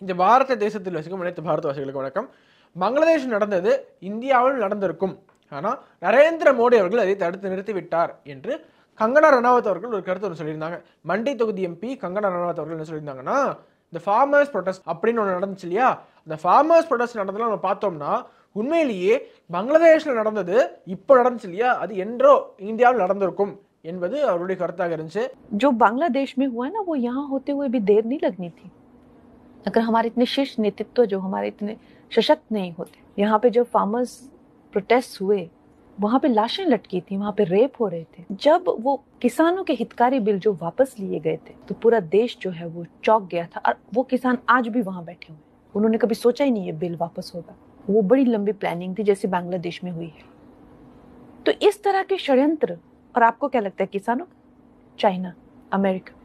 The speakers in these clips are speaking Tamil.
இந்த பாரத தேசத்தில் வசிக்கும் அனைத்து பாரதவாசிகளுக்கு வணக்கம். பங்களாதேஷ் நடந்தது இந்தியாவில் நடந்திருக்கும், ஆனால் நரேந்திர மோடி அவர்கள் அதை தடுத்து நிறுத்திவிட்டார் என்று கங்கனா ரணாவத் அவர்கள் ஒரு கருத்து சொல்லியிருந்தாங்க. மண்டி தொகுதி எம்பி கங்கனா ரணாவத் அவர்கள் என்ன சொல்லியிருந்தாங்கன்னா, இந்த ஃபார்மர்ஸ் ப்ரொடெஸ்ட் அப்படின்னு ஒன்று நடந்துச்சு இல்லையா, அந்த ஃபார்மர்ஸ் ப்ரொடெஸ்ட் நடந்ததுல நம்ம பார்த்தோம்னா உண்மையிலேயே பங்களாதேஷில் நடந்தது இப்போ நடந்துச்சு இல்லையா, அது என்றோ இந்தியாவில் நடந்திருக்கும் என்பது அவருடைய கருத்தாக இருந்துச்சு. जो बांग्लादेश में हुआ ना, वो यहाँ होते हुए भी देर नहीं लगनी थी अगर हमारे इतने शीर्ष नेतृत्व जो हमारे इतने सशक्त नहीं होते. यहाँ पे जो फार्मर्स प्रोटेस्ट हुए, वहां पे लाशें लटकी थी, वहां पे रेप हो रहे थे. जब वो किसानों के हितकारी बिल जो वापस लिए गए थे, तो पूरा देश जो है वो चौंक गया था. और वो किसान आज भी वहां बैठे हुए, उन्होंने कभी सोचा ही नहीं ये बिल वापस होगा. वो बड़ी लंबी प्लानिंग थी जैसे बांग्लादेश में हुई है. तो इस तरह के षड्यंत्र, और आपको क्या लगता है, किसानों, चाइना, अमेरिका,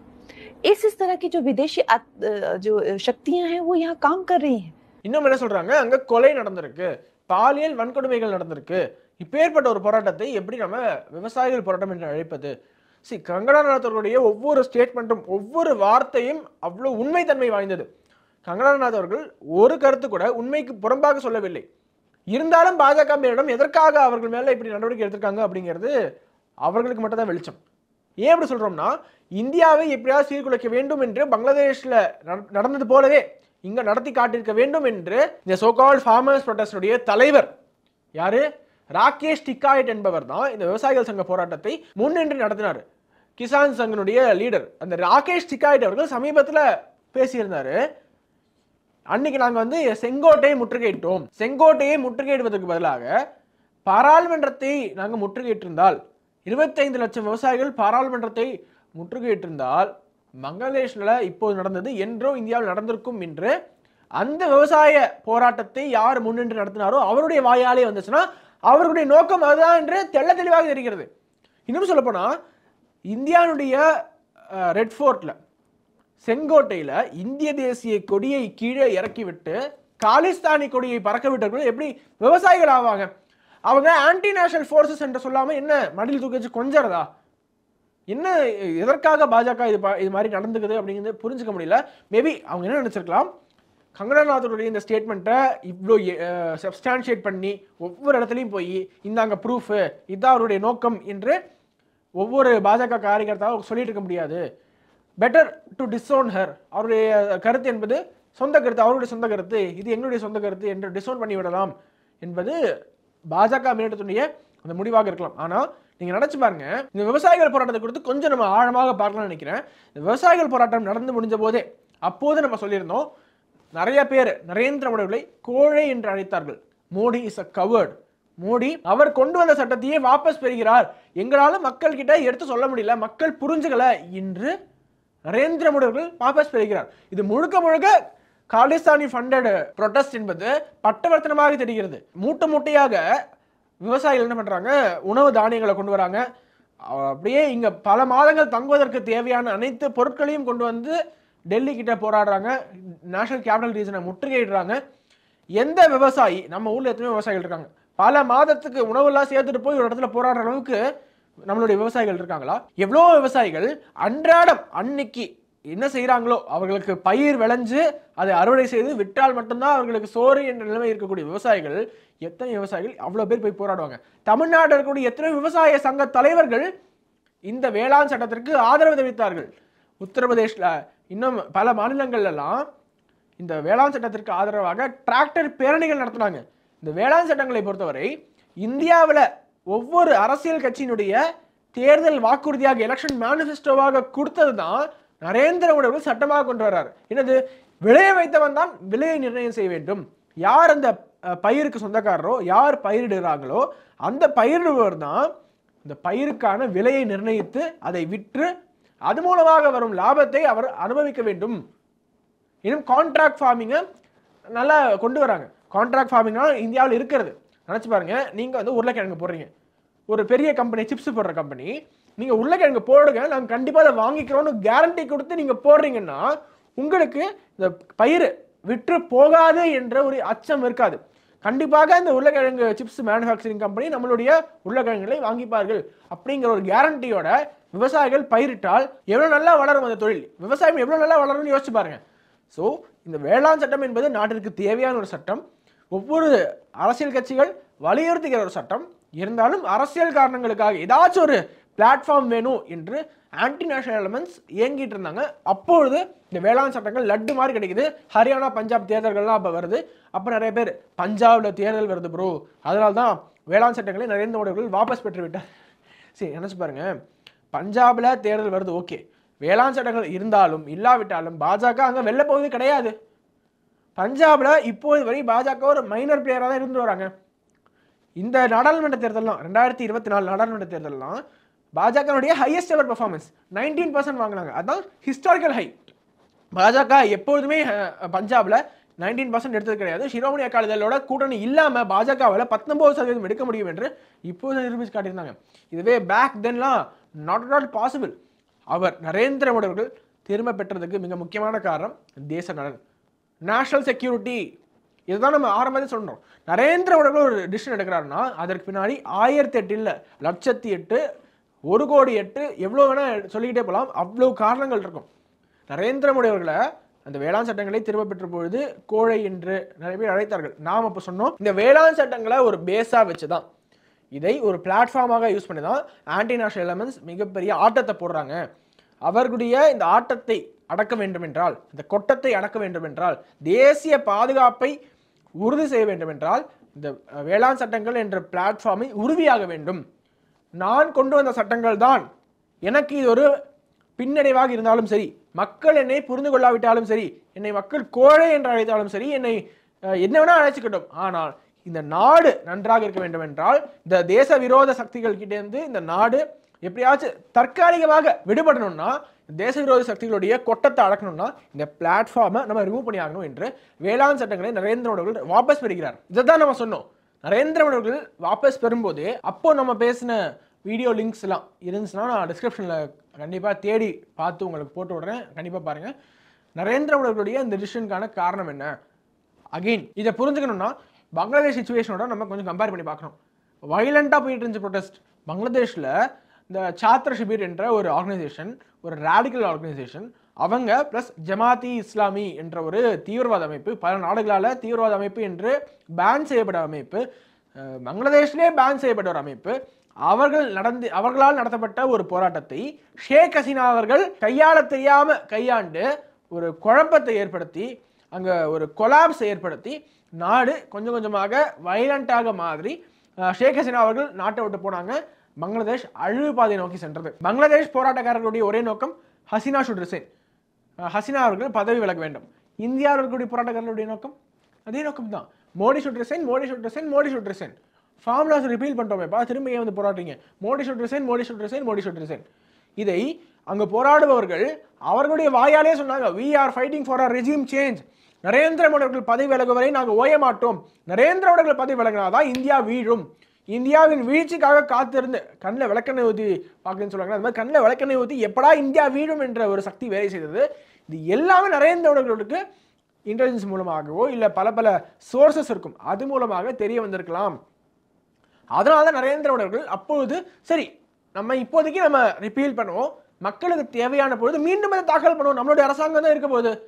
इस तरह की जो विदेशी जो शक्तियां हैं वो यहाँ काम कर रही हैं. இன்னும் என்ன சொல்றாங்க, அங்க கொலை நடந்திருக்கு, பாலியல் வன்கொடுமைகள் நடந்திருக்கு, இப்பேற்பட்ட ஒரு போராட்டத்தை எப்படி நம்ம விவசாயிகள் போராட்டம் என்று அழைப்பது? கங்கனா ரனாவத் அவர்களுடைய ஒவ்வொரு ஸ்டேட்மெண்ட்டும் ஒவ்வொரு வார்த்தையும் அவ்வளவு உண்மைத்தன்மை வாய்ந்தது. கங்கனா ரனாவத் அவர்கள் ஒரு கருத்து கூட உண்மைக்கு புறம்பாக சொல்லவில்லை. இருந்தாலும் பாஜக மேலிடம் எதற்காக அவர்கள் மேல இப்படி நடவடிக்கை எடுத்திருக்காங்க அப்படிங்கிறது அவர்களுக்கு மட்டும் தான் வெளிச்சம். ஏன் அப்படி சொல்றோம்னா, இந்தியாவை எப்படியாவது சீர்குலைக்க வேண்டும் என்று பங்களாதேஷ்ல நடந்தது போலவே இங்க நடத்தி காட்டியிருக்க வேண்டும் என்று இந்த சோகால்ட் ஃபார்மர்ஸ் ப்ரொடெஸ்டுடைய தலைவர் யாரு, ராகேஷ் டிக்காயட் என்பவர் தான் இந்த விவசாயிகள் சங்க போராட்டத்தை முன்னின்று நடத்தினார். கிசான் சங்கனுடைய லீடர் அந்த ராகேஷ் டிக்காயட் அவர்கள் சமீபத்தில் பேசியிருந்தாரு. அன்னைக்கு நாங்க செங்கோட்டையை முற்றுகையிட்டோம், செங்கோட்டையை முற்றுகையிடுவதற்கு பதிலாக பாராளுமன்றத்தை நாங்க முற்றுகையிட்டிருந்தால், 25 லட்சம் விவசாயிகள் பாராளுமன்றத்தை முற்றுகையிட்டிருந்தால் பங்களாதேஷ்ல இப்போது நடந்தது என்றோ இந்தியாவில் நடந்திருக்கும் என்று அந்த விவசாய போராட்டத்தை யார் முன்னின்று நடத்தினாரோ அவருடைய வாயாலே வந்துச்சுன்னா அவர்களுடைய நோக்கம் அதுதான் என்று தெள்ள தெளிவாக தெரிகிறது. இன்னும் சொல்ல போனா, இந்தியாவுடைய ரெட் ஃபோர்ட்ல செங்கோட்டையில இந்திய தேசிய கொடியை கீழே இறக்கிவிட்டு காலிஸ்தானி கொடியை பறக்க விட்டவர்கள் எப்படி விவசாயிகள் ஆவாங்க? அவங்க ஆன்டி நேஷனல் ஃபோர்ஸஸ் என்று சொல்லாம என்ன மடியில் தூக்கி வச்சு கொஞ்சறதா? என்ன, எதற்காக பாஜக இது மாதிரி நடந்துக்குது அப்படிங்கிறது புரிஞ்சுக்க முடியல. மேபி அவங்க என்ன நினைச்சிருக்கலாம், கங்கனா ரனாவத்துடைய இந்த ஸ்டேட்மெண்ட்டை இவ்வளோ சப்ஸ்டான்ஷியேட் பண்ணி ஒவ்வொரு இடத்துலையும் போய் இந்தாங்க ப்ரூஃபு, இதுதான் அவருடைய நோக்கம் என்று ஒவ்வொரு பாஜக காரியகர்த்தாவும் சொல்லிட்டு இருக்க முடியாது. பெட்டர் டு டிஸ்ஓன் ஹர், அவருடைய கருத்து என்பது சொந்த கருத்து, அவருடைய சொந்த கருத்து, இது எங்களுடைய சொந்த கருத்து என்று டிஸ்ஓன் பண்ணி விடலாம் என்பது பாஜக மேலிடத்துடைய அந்த முடிவாக இருக்கலாம். ஆனால் நீங்கள் நினச்சி பாருங்க, இந்த விவசாயிகள் போராட்டத்தை குறித்து கொஞ்சம் நம்ம ஆழமாக பார்க்கலாம்னு நினைக்கிறேன். இந்த விவசாயிகள் போராட்டம் நடந்து முடிஞ்ச போதே அப்போது நம்ம சொல்லியிருந்தோம், நிறைய பேர் நரேந்திர மோடியை கோழை என்று அழைத்தார்கள். Modi is a coward, Modi அவர் கொண்டு வந்த சட்டத்தையே வாபஸ் பெறுகிறார், எங்களால் மக்கள் கிட்ட எடுத்து சொல்ல முடியல, மக்கள் புரிஞ்சுக்கல என்று நரேந்திர மோடி அவர்கள் வாபஸ் பெறுகிறார். இது முழுக்க முழுக்க காலிஸ்தானி ஃபண்டட் ப்ரொடெஸ்ட் என்பது பட்டவர்த்தனமாக தெரிகிறது. மூட்டை மூட்டையாக விவசாயிகள் என்ன பண்றாங்க, உணவு தானியங்களை கொண்டு வராங்க, அப்படியே இங்க பல மாதங்கள் தங்குவதற்கு தேவையான அனைத்து பொருட்களையும் கொண்டு வந்து டெல்லி கிட்ட போராடுறாங்க, நேஷனல் கேபிட்டல் ரீஜனை முற்றுகையிடுறாங்க. எந்த விவசாயி, நம்ம ஊர்ல எத்தனை விவசாயிகள் இருக்காங்க, பல மாதத்துக்கு உணவெல்லாம் சேர்த்துட்டு போய் ஒரு இடத்துல போராடுற அளவுக்கு நம்மளுடைய விவசாயிகள் இருக்காங்களா? எவ்வளோ விவசாயிகள் அன்றாடம் அன்னைக்கு என்ன செய்யறாங்களோ, அவர்களுக்கு பயிர் விளைஞ்சு அதை அறுவடை செய்து விட்டால் மட்டும்தான் அவர்களுக்கு சோறு என்ற நிலைமை இருக்கக்கூடிய விவசாயிகள், எத்தனை விவசாயிகள் அவ்வளோ பேர் போய் போராடுவாங்க. தமிழ்நாட்டில் இருக்கக்கூடிய எத்தனை விவசாய சங்க தலைவர்கள் இந்த வேளாண் சட்டத்திற்கு ஆதரவு தெரிவித்தார்கள். உத்தரப்பிரதேஷ்ல இன்னும் பல மாநிலங்கள்லாம் இந்த வேளாண் சட்டத்திற்கு ஆதரவாக டிராக்டர் பேரணிகள் நடத்தினாங்க. இந்த வேளாண் சட்டங்களை பொறுத்தவரை இந்தியாவில் ஒவ்வொரு அரசியல் கட்சியினுடைய தேர்தல் வாக்குறுதியாக எலெக்ஷன் மேனிஃபெஸ்டோவாக கொடுத்தது தான் நரேந்திர மோடி அவர்கள் சட்டமாக கொண்டு வர்றார். என்னது, விளைய வைத்தவன் தான் விலையை நிர்ணயம் செய்ய வேண்டும், யார் அந்த பயிருக்கு சொந்தக்காரரோ, யார் பயிரிடுகிறாங்களோ அந்த பயிரிடுவர் தான் இந்த பயிருக்கான விலையை நிர்ணயித்து அதை விற்று அது மூலமாக வரும் லாபத்தை அவர் அனுபவிக்க வேண்டும். இன்னும் கான்ட்ராக்ட் ஃபார்மிங்கை நல்லா கொண்டு வராங்க. கான்ட்ராக்ட் ஃபார்மிங்னா இந்தியாவில் இருக்கிறது. நினச்சி பாருங்க, நீங்கள் உருளைக்கிழங்கு போடுறீங்க, ஒரு பெரிய கம்பெனி, சிப்ஸ் போடுற கம்பெனி, நீங்கள் உருளைக்கிழங்கு போடுங்க, நாங்கள் கண்டிப்பாக அதை வாங்கிக்கிறோன்னு கேரண்டி கொடுத்து நீங்கள் போடுறீங்கன்னா உங்களுக்கு இந்த பயிர் விற்று போகாது என்ற ஒரு அச்சம் இருக்காது. கண்டிப்பாக இந்த உருளைக்கிழங்கு சிப்ஸ் மேனுஃபேக்சரிங் கம்பெனி நம்மளுடைய உருளைக்கிழங்குகளை வாங்கிப்பார்கள் அப்படிங்கிற ஒரு கேரண்டியோட விவசாயிகள் பயிரிட்டால் எவ்வளோ நல்லா வளரும் அந்த தொழில், விவசாயம் எவ்வளோ நல்லா வளரும்னு யோசிச்சு பாருங்க. ஸோ இந்த வேளாண் சட்டம் என்பது நாட்டிற்கு தேவையான ஒரு சட்டம், ஒவ்வொரு அரசியல் கட்சிகள் வலியுறுத்துகிற ஒரு சட்டம். இருந்தாலும் அரசியல் காரணங்களுக்காக ஏதாச்சும் ஒரு பிளாட்ஃபார்ம் வேணும் என்று ஆன்டி நேஷனல் எலமெண்ட்ஸ் இயங்கிட்டு இருந்தாங்க. அப்பொழுது இந்த வேளாண் சட்டங்கள் லட்டு மாதிரி கிடைக்குது. ஹரியானா பஞ்சாப் தேர்தல்கள்லாம் அப்போ வருது. அப்போ நிறைய பேர் பஞ்சாபில் தேர்தல் வருது ப்ரோ, அதனால தான் வேளாண் சட்டங்களை நரேந்திர மோடி அவர்கள் வாபஸ் பெற்று விட்டார். சரி, நினச்சி பாருங்க, பஞ்சாபில் தேர்தல் வருது, ஓகே, வேளாண் சட்டங்கள் இருந்தாலும் இல்லாவிட்டாலும் பாஜக அங்கே வெல்ல போவது கிடையாது. பஞ்சாபில் இப்போது வரை பாஜக ஒரு மைனர் பிளேயராக தான் இருந்து வராங்க. இந்த நாடாளுமன்ற தேர்தல்லாம் 2024 நாடாளுமன்ற தேர்தல்லாம் பாஜகனுடைய ஹையஸ்ட் எவர் பெர்ஃபார்மன்ஸ் 19% வாங்கினாங்க. அதுதான் ஹிஸ்டாரிக்கல் ஹை. பாஜக எப்போதுமே பஞ்சாபில் 19% எடுத்தது கிடையாது. ஷிரோமணி அகாலிதளோட கூட்டணி இல்லாமல் பாஜகவால் 19% எடுக்க முடியும் என்று இப்போது நிரூபித்து காட்டியிருந்தாங்க. இதுவே பேக் தென்லாம் நாட் அட் பாசிபிள். அவர் நரேந்திர மோடி அவர்கள் திரும்ப பெற்றதுக்கு மிக முக்கியமான காரணம் தேச நலன், நேஷனல் செக்யூரிட்டி. இதுதான் நம்ம ஆரம்பத்தில் சொன்னோம். நரேந்திர மோடி அவர்கள் ஒரு டிசிஷன் எடுக்கிறாருன்னா அதற்கு பின்னாடி 1008 இல்லை, 1,08,000, 1,08,00,000, எவ்வளோ வேணால் சொல்லிக்கிட்டே போகலாம், அவ்வளோ காரணங்கள் இருக்கும். நரேந்திர மோடி அவர்களை அந்த வேளாண் சட்டங்களை திரும்ப பெற்ற பொழுது கோழை என்று நிறைய பேர் அழைத்தார்கள். நாம் அப்போ சொன்னோம், இந்த வேளாண் சட்டங்களை ஒரு பேஸாக வச்சு தான், இதை ஒரு பிளாட்ஃபார்மாக யூஸ் பண்ணி தான் ஆன்டி நேஷனல் எலமெண்ட்ஸ் மிகப்பெரிய ஆட்டத்தை போடுறாங்க. அவர்களுடைய இந்த ஆட்டத்தை அடக்க வேண்டும் என்றால், இந்த கொட்டத்தை அடக்க வேண்டும் என்றால், தேசிய பாதுகாப்பை உறுதி செய்ய வேண்டும் என்றால் இந்த வேளாண் சட்டங்கள் என்ற பிளாட்ஃபார்மை உறுதியாக வேண்டும். நான் கொண்டு வந்த சட்டங்கள் தான் எனக்கு இது ஒரு பின்னடைவாக இருந்தாலும் சரி, மக்கள் என்னை புரிந்து கொள்ளாவிட்டாலும் சரி, என்னை மக்கள் கோழை என்று அழைத்தாலும் சரி, என்னை என்ன வேணா அழைச்சிக்கிட்டோம், ஆனால் இந்த நாடு நன்றாக இருக்க வேண்டும் என்றால், இந்த தேச விரோத சக்திகள் கிட்டே இருந்து இந்த நாடு எப்படியாச்சும் தற்காலிகமாக விடுபடணும்னா, தேச விரோத சக்திகளுடைய கொட்டத்தை அடக்கணும்னா இந்த பிளாட்ஃபார்மை நம்ம ரிமூவ் பண்ணி ஆகணும் என்று வேளாண் சட்டங்களை நரேந்திர மோடி அவர்கள் வாபஸ் பெறுகிறார். இதைதான் நம்ம சொன்னோம். நரேந்திர மோடி அவர்கள் வாபஸ் பெறும்போது அப்போ நம்ம பேசின வீடியோ லிங்க்ஸ் எல்லாம் இருந்துச்சுன்னா நான் டிஸ்கிரிப்ஷனில் கண்டிப்பாக தேடி பார்த்து உங்களுக்கு போட்டு விடுறேன், கண்டிப்பாக பாருங்கள். நரேந்திர மோடி அவர்களுடைய இந்த டிசிஷனுக்கான காரணம் என்ன? அகெயின் இதை புரிஞ்சுக்கணும்னா பங்களாதேஷ் சிச்சுவேஷனோட நம்ம கொஞ்சம் கம்பேர் பண்ணி பார்க்கணும். வயலண்டாக போயிட்டு இருந்துச்சு ப்ரொடெஸ்ட். பங்களாதேஷில் இந்த சாத்ர ஷிபிர் என்ற ஒரு ஆர்கனைசேஷன், ஒரு ரேடிக்கல் ஆர்கனைசேஷன், அவங்க ப்ளஸ் ஜமாத்தி இஸ்லாமி என்ற ஒரு தீவிரவாத அமைப்பு, பல நாடுகளால் தீவிரவாத அமைப்பு என்று பேன் செய்யப்பட்ட அமைப்பு, பங்களாதேஷ்லேயே பேன் செய்யப்பட்ட ஒரு அமைப்பு, அவர்களால் நடத்தப்பட்ட ஒரு போராட்டத்தை ஷேக் ஹசீனா அவர்கள் கையாள தெரியாமல் கையாண்டு ஒரு குழப்பத்தை ஏற்படுத்தி அங்கே ஒரு கொலாப்ஸ் ஏற்படுத்தி நாடு கொஞ்சம் கொஞ்சமாக வயலண்டாக மாதிரி ஷேக் ஹசீனா அவர்கள் நாட்டை விட்டு போனாங்க. பங்களாதேஷ் அழிவு பாதை நோக்கி சென்றது. பங்களாதேஷ் போராட்டக்காரர்களுடைய ஒரே நோக்கம் ஹசீனா ஷுட் ரிசைன், ஹசீனா அவர்கள் பதவி விலக வேண்டும். இந்தியாவுடைய போராட்டக்காரர்களுடைய நோக்கம் அதே நோக்கம் தான், Modi should resign, Modi should resign, Modi should resign. Farm laws repeal பண்ணுறோமேப்பா, திரும்ப ஏன் வந்து போராடுறீங்க? Modi should resign, Modi should resign, Modi should resign. இதை அங்கே போராடுபவர்கள் அவர்களுடைய வாயாலே சொன்னாங்க, we are fighting for a regime change. Narendra Modi அவர்கள் பதவி விலகும் வரை நாங்கள் ஓய மாட்டோம். நரேந்திர மோடி அவர்கள் பதவி விலகினாதான் இந்தியா வீழும். இந்தியாவின் வீழ்ச்சிக்காக காத்திருந்து கண்ணில் விளக்கெண்ணெய் ஊற்றி பார்க்கணும்னு சொல்லுவாங்க. அது மாதிரி கண்ணில் விளக்கெண்ணெய் ஊற்றி எப்படா இந்தியா வீழும் என்ற ஒரு சக்தி வேலை செய்தது. இது எல்லாமே நரேந்திர மோடி அவர்களுக்கு இன்டெலிஜென்ஸ் மூலமாகவோ இல்லை பல பல சோர்சஸ் இருக்கும், அது மூலமாக தெரிய வந்திருக்கலாம். அதனால தான் நரேந்திர மோடி அவர்கள் அப்பொழுது சரி நம்ம இப்போதைக்கு நம்ம ரிப்பீல் பண்ணுவோம், மக்களுக்கு தேவையான பொழுது மீண்டும் அதை தாக்கல் பண்ணுவோம், நம்மளுடைய அரசாங்கம் தான் இருக்க போகுது,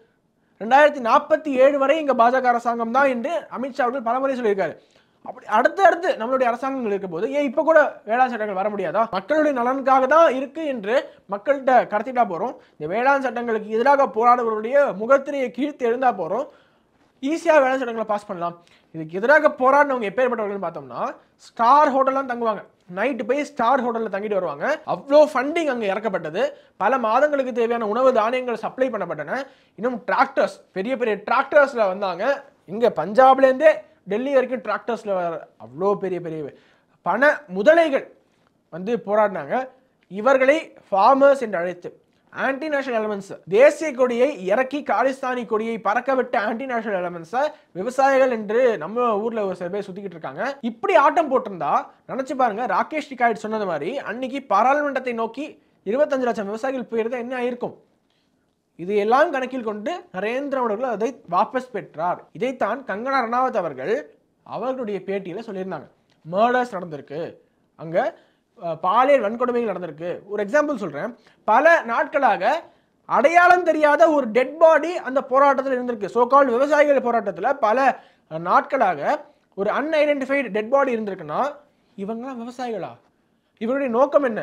2047 வரை இங்கே பாஜக அரசாங்கம் தான் என்று அமித்ஷா அவர்கள் பலமுறை சொல்லியிருக்காரு. அப்படி அடுத்து நம்மளுடைய அரசாங்கங்கள் இருக்க போது ஏன் இப்போ கூட வேளாண் சட்டங்கள் வர முடியாதா? மக்களுடைய நலனுக்காக தான் இருக்கு என்று மக்கள்கிட்ட கடத்திட்டா போகிறோம். இந்த வேளாண் சட்டங்களுக்கு எதிராக போராடுவர்களுடைய முகத்திரையை கீழ்த்து எழுந்தா போகிறோம், ஈஸியாக வேளாண் சட்டங்களை பாஸ் பண்ணலாம். இதுக்கு எதிராக போராடினவங்க எப்பேற்பட்டவர்கள் பார்த்தோம்னா ஸ்டார் ஹோட்டல்லாம் தங்குவாங்க, நைட்டு போய் ஸ்டார் ஹோட்டலில் தங்கிட்டு வருவாங்க. அவ்வளோ ஃபண்டிங் அங்கே இறக்கப்பட்டது, பல மாதங்களுக்கு தேவையான உணவு தானியங்கள் சப்ளை பண்ணப்பட்டன. இன்னும் டிராக்டர்ஸ், பெரிய பெரிய டிராக்டர்ஸில் வந்தாங்க, இங்கே பஞ்சாப்லேருந்தே டெல்லி வரைக்கும் டிராக்டர்ஸில் அவ்வளோ பெரிய பெரிய பண முதலைகள் வந்து போராடினாங்க. இவர்களை ஃபார்மர்ஸ் என்று அழைத்து ஆன்டி நேஷனல் எலமெண்ட்ஸ், தேசிய கொடியை இறக்கி காலிஸ்தானி கொடியை பறக்க விட்ட ஆன்டி நேஷனல் எலமெண்ட்ஸை விவசாயிகள் என்று நம்ம ஊர்ல ஒரு சில பேர் சுத்திக்கிட்டு இருக்காங்க. இப்படி ஆட்டம் போட்டிருந்தா நினைச்சு பாருங்க, ராகேஷ் டிகாய்ட் சொன்னது மாதிரி அன்னைக்கு பாராளுமன்றத்தை நோக்கி 25 லட்சம் விவசாயிகள் போயிருந்தா என்ன ஆயிருக்கும்? இது எல்லாம் கணக்கில் கொண்டு நரேந்திர மோடி அவர்கள் அதை வாபஸ் பெற்றார். இதைத்தான் கங்கனா ரணாவத் அவர்கள் அவர்களுடைய பேட்டியில் சொல்லியிருந்தாங்க. மர்டர்ஸ் நடந்திருக்கு, அங்கே பாலியல் வன்கொடுமைகள் நடந்திருக்கு. ஒரு எக்ஸாம்பிள் சொல்கிறேன், பல நாட்களாக அடையாளம் தெரியாத ஒரு டெட் பாடி அந்த போராட்டத்தில் இருந்திருக்கு. சோகால் விவசாயிகள் போராட்டத்தில் பல நாட்களாக ஒரு அன்ஐடென்டிஃபைடு டெட் பாடி இருந்திருக்குன்னா இவங்களாம் விவசாயிகளா? இவருடைய நோக்கம் என்ன?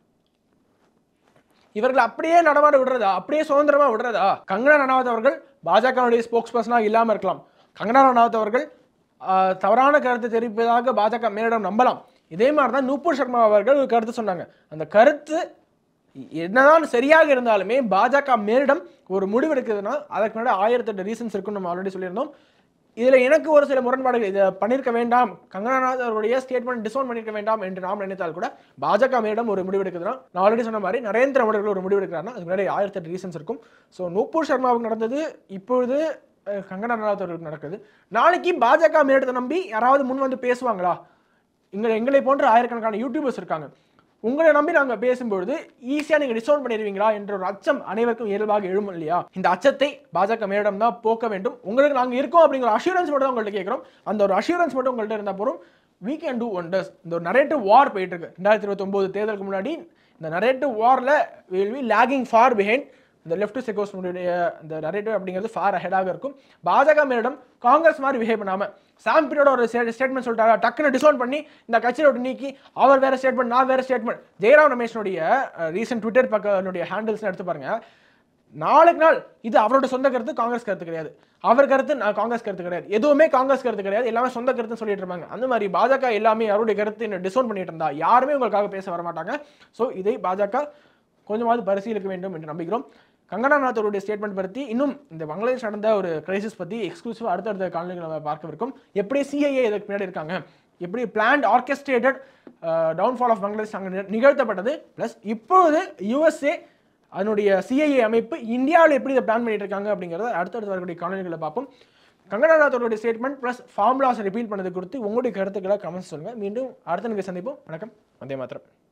இவர்கள் அப்படியே நடமாட விடுறதா? அப்படியே சுதந்திரமா விடுறதா? கங்கனா ரணாவத் அவர்கள் பாஜகவுடைய ஸ்போக்ஸ் பர்சனாக இல்லாமல் இருக்கலாம். கங்கனா ரணாவத் அவர்கள் தவறான கருத்து தெரிவிப்பதாக பாஜக மேலிடம் நம்பலாம். இதே மாதிரி தான் நூபுர் சர்மா அவர்கள் ஒரு கருத்து சொன்னாங்க. அந்த கருத்து என்னதான் சரியாக இருந்தாலுமே பாஜக மேலிடம் ஒரு முடிவு எடுக்குதுன்னா அதுக்கு முன்னாடி 1008 ரீசன்ஸ் இருக்குன்னு நம்ம ஆல்ரெடி சொல்லியிருந்தோம். இதுல எனக்கு ஒரு சில முரண்பாடுகள், இதை பண்ணிருக்க வேண்டாம், கங்கனாநாத் அவருடைய ஸ்டேட்மெண்ட் டிசோன் பண்ணிருக்க வேண்டாம் என்று நாம் நினைத்தால் கூட பாஜக மேலிடம் ஒரு முடிவு எடுக்குதுன்னா, நான் ஆல்ரெடி சொன்ன மாதிரி நரேந்திர மோடி ஒரு முடிவு எடுக்கிறாருன்னா அதுக்கு முன்னாடி 1008 ரீசன்ஸ் இருக்கும். ஸோ நூபுர் சர்மாவுக்கு நடந்தது இப்பொழுது கங்கனா ரணாவத் அவர்களுக்கு நடக்குது. நாளைக்கு பாஜக மேலிடத்தை நம்பி யாராவது முன் வந்து பேசுவாங்களா? எங்களை போன்ற ஆயிரக்கணக்கான யூடியூபர்ஸ் இருக்காங்க. உங்களை நம்பி நாங்கள் பேசும்பொழுது ஈஸியாக நீங்கள் டிசோன் பண்ணிடுவீங்களா என்ற ஒரு அச்சம் அனைவருக்கும் இயல்பாக எழும் இல்லையா? இந்த அச்சத்தை பாஜக மேலிடம் தான் போக்க வேண்டும். உங்களுக்கு நாங்கள் இருக்கோம் அப்படிங்கிற அஷூரன்ஸ் மட்டும் தான் உங்கள்கிட்ட கேட்குறோம். அந்த ஒரு அஷூரன்ஸ் மட்டும் உங்கள்கிட்ட இருந்தால் போகிறோம். we can do wonders. இந்த ஒரு நரேட்டிவ் வார் போயிட்டு இருக்கு. 2029 தேர்தலுக்கு முன்னாடி இந்த நரேட்டிவ் வாரில் will be lagging far behind. இந்த லெஃப்ட் செகோஸ்னுடைய இந்த நரேட்டிவ் அப்படிங்கிறது ஃபார் அஹெடாக இருக்கும். பாஜக மேலிடம் காங்கிரஸ் மாதிரி பிஹேவ் பண்ணாமல் சாம் பிரியோட ஒரு ஸ்டேட்மெண்ட் சொல்லிட்டாங்க, டக்குன்னு டிசோன் பண்ணி இந்த கட்சியை விட்டு நீக்கி அவர் வேற ஸ்டேட்மெண்ட் நான் வேற ஸ்டேட்மெண்ட். ஜெயராம் ரமேஷனுடைய ரீசெண்ட் ட்விட்டர் பக்கனுடைய ஹேண்டில்ஸ் எடுத்து பாருங்க. நாளுக்கு நாள் இது அவரோட சொந்த கருத்து, காங்கிரஸ் கருத்து கிடையாது, அவர் கருத்து நான் காங்கிரஸ் கருத்து கிடையாது, எதுவுமே காங்கிரஸ் கருத்து கிடையாது, எல்லாமே சொந்த கருத்துன்னு சொல்லிட்டு இருப்பாங்க. அந்த மாதிரி பாஜக எல்லாமே அவருடைய கருத்து டிசோன் பண்ணிட்டு இருந்தா யாருமே உங்களுக்காக பேச வர மாட்டாங்க. ஸோ இதை பாஜக கொஞ்சமாவது பரிசீலிக்க வேண்டும் என்று நம்புகிறோம். கங்கனா ரணாவத் அவருடைய ஸ்டேட்மெண்ட் பற்றி இன்னும் இந்த பங்களாதேஷ் நடந்த ஒரு கிரைசிஸ் பற்றி எக்ஸ்க்ளூசிவ் அடுத்தடுத்த காலங்களில் நம்ம பார்க்கவிருக்கும். எப்படி சிஐஏ இதுக்கு பின்னாடி இருக்காங்க, எப்படி planned orchestrated downfall of Bangladesh அங்கே நிகழ்த்தப்பட்டது, ப்ளஸ் இப்போது யுஎஸ்ஏ அதனுடைய சிஐஏ அமைப்பு இந்தியாவில் எப்படி இதை பிளான் பண்ணிட்டு இருக்காங்க அப்படிங்கிறத அடுத்தடுத்து வரக்கூடிய காலங்களில் பார்ப்போம். கங்கனா ரணாவத் அவருடைய ஸ்டேட்மெண்ட் ப்ளஸ் ஃபார்முலாஸ் ரிப்பீல் பண்ணது குறித்து உங்களுடைய கருத்துக்களை கமெண்ட்ஸ் சொல்லுங்கள். மீண்டும் அடுத்த நிகழ்ச்சி சந்திப்போம். வணக்கம். வந்தே மாதரம்.